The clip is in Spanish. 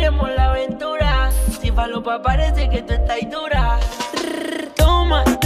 queremos la aventura. Si falopa parece que tú estás dura. Toma.